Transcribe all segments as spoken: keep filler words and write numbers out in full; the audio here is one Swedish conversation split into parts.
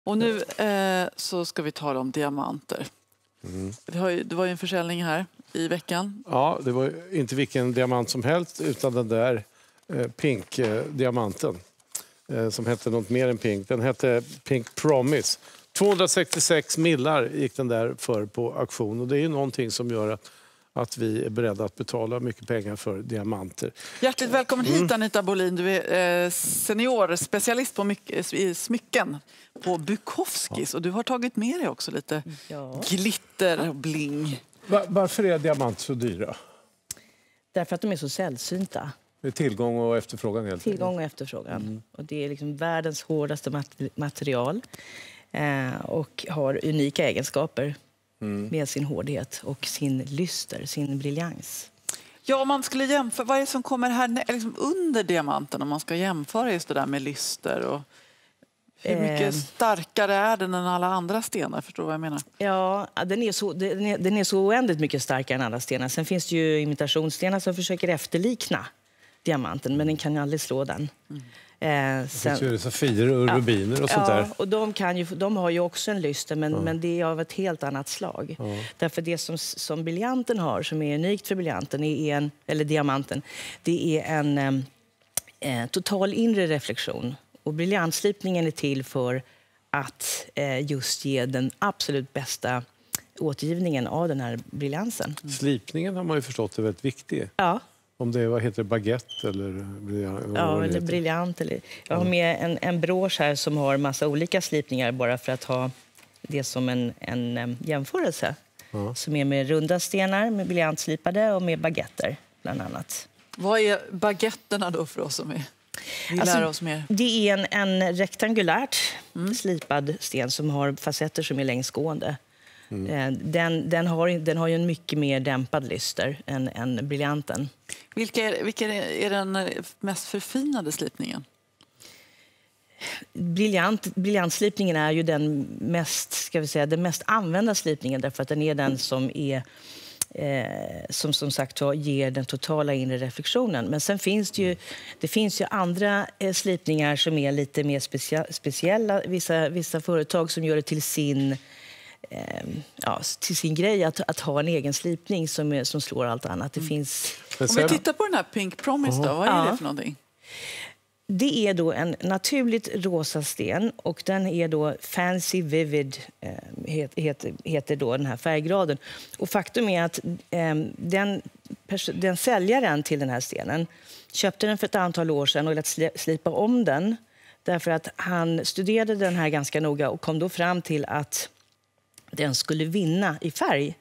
Och nu eh, så ska vi tala om diamanter. Mm. Vi har ju, det var ju en försäljning här i veckan. Ja, det var inte vilken diamant som helst utan den där eh, Pink-diamanten eh, som hette något mer än Pink. Den hette Pink Promise. tvåhundrasextiosex millar gick den där för på auktion och det är ju någonting som gör att att vi är beredda att betala mycket pengar för diamanter. Hjärtligt välkommen hit mm. Anita Bolin. Du är eh, senior specialist på mycket, i smycken på Bukowskis. Ja. Och du har tagit med dig också lite ja. glitter och bling. Var, varför är diamanter så dyra? Därför att de är så sällsynta. Det är tillgång och efterfrågan helt enkelt. Tillgång och efterfrågan. Mm. Och det är liksom världens hårdaste mat- material eh, och har unika egenskaper. Mm. Med sin hårdhet och sin lyster, sin briljans. Ja, om man skulle jämföra, vad är det som kommer här liksom under diamanten om man ska jämföra just det där med lyster och hur mycket eh. starkare är den än alla andra stenar, förstår du vad jag menar? Ja, den är, så, den, är, den är så oändligt mycket starkare än alla stenar. Sen finns det ju imitationsstenar som försöker efterlikna diamanten, men den kan ju aldrig slå den. Mm. Eh, sen, det finns safirer och ja, rubiner och sånt ja, där. Och de, kan ju, de har ju också en lyster, men, ja. men det är av ett helt annat slag. Ja. Därför det som, som briljanten har, som är unikt för briljanten, är en, eller diamanten, det är en eh, total inre reflektion. Och briljantslipningen är till för att eh, just ge den absolut bästa återgivningen av den här briljansen. Mm. Slipningen har man ju förstått är väldigt viktig. Ja. Om det är, vad heter det, baguette eller briljant? Ja, eller briljant. Eller, jag har med en, en brosch här som har massa olika slipningar bara för att ha det som en, en jämförelse. Ja. Som är med runda stenar, med briljantslipade och med baguetter bland annat. Vad är baguetterna då för oss som är? Vi alltså, lär oss mer. Det är en, en rektangulärt mm. slipad sten som har facetter som är längsgående. Mm. Den, den, har, den har ju en mycket mer dämpad lyster än, än briljanten. Vilka är, vilka är den mest förfinade slipningen? Briljant, briljantslipningen är ju den mest, ska vi säga, den mest använda slipningen därför att den är den som är eh, som som sagt ger den totala inre reflektionen. Men sen finns det ju, det finns ju andra eh, slipningar som är lite mer specia, speciella. Vissa, vissa företag som gör det till sin Ja, till sin grej att, att ha en egen slipning som, är, som slår allt annat. Det mm. finns... Om vi tittar på den här Pink Promise då, vad är ja. det för någonting? Det är då en naturligt rosa sten och den är då Fancy Vivid eh, heter, heter då den här färggraden. Och faktum är att eh, den, den säljaren till den här stenen köpte den för ett antal år sedan och lät slipa om den därför att han studerade den här ganska noga och kom då fram till att den skulle vinna i färg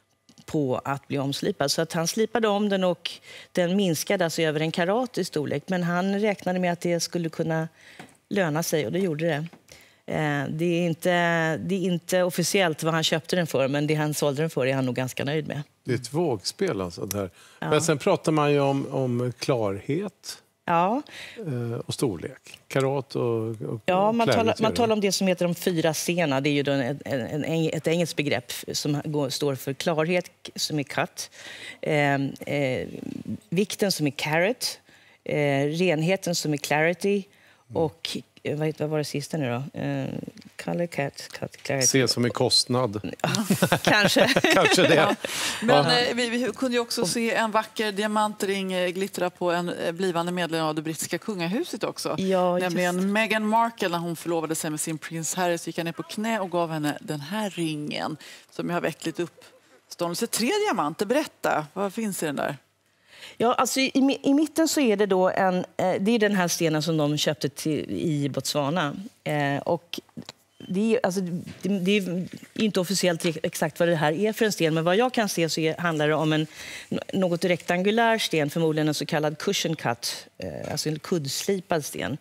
på att bli omslipad. Så att han slipade om den och den minskade alltså över en karat i storlek. Men han räknade med att det skulle kunna löna sig och det gjorde det. Det är inte, det är inte officiellt vad han köpte den för, men det han sålde den för är han nog ganska nöjd med. Det är ett vågspel alltså. Där. Ja. Men sen pratar man ju om, om klarhet. Ja. Och storlek. Karat och, och ja, man talar, man talar om det som heter de fyra sena. Det är ju en, en, en, ett engelskt begrepp som går, står för klarhet som är cut. Eh, eh, vikten som är carat. Eh, renheten som är clarity. Och vad, vad var det sista nu då? Eh, color, cat, cut, clarity. Se som är kostnad. Ja, kanske. kanske det. Ja. Men eh, vi, vi kunde ju också se en vacker diamantring eh, glittra på en eh, blivande medlem av det brittiska kungahuset också. Ja, nämligen just. Meghan Markle när hon förlovade sig med sin prins Harry så gick han ner på knä och gav henne den här ringen som jag har väckt lite upp. Ståndelse tre diamanter, berätta. Vad finns i den där? Ja, alltså i, i mitten så är det då en, eh, det är den här stenen som de köpte till, i Botswana. Eh, och det är, alltså, det, det är inte officiellt exakt vad det här är för en sten, men vad jag kan se så är, handlar det om en något rektangulär sten, förmodligen en så kallad cushion cut, eh, alltså en kuddslipad sten.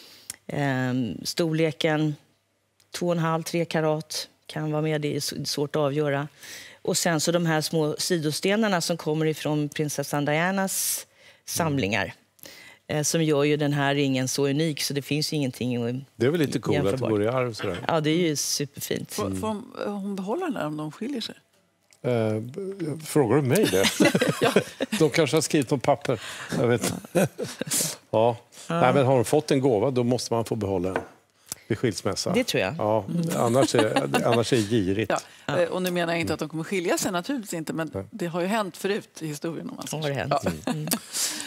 Eh, storleken två och en halv till tre karat kan vara med, det är svårt att avgöra. Och sen så de här små sidostenarna som kommer ifrån prinsessan Dianas samlingar. Eh, som gör ju den här ringen så unik så det finns ju ingenting. Det är väl lite coolt att det går i arv sådär. Ja, det är ju superfint. Får, får hon behålla den där om de skiljer sig? Eh, frågar du mig det? Ja. De kanske har skrivit på papper. Jag vet. ja. ja. Nej, men har hon fått en gåva då måste man få behålla den. vid skilsmässa. Det tror jag. Ja, annars är, annars är det girigt. Ja. Och nu menar jag inte att de kommer skilja sig, naturligtvis inte, men det har ju hänt förut i historien. Om man har det hänt. Ja. Mm.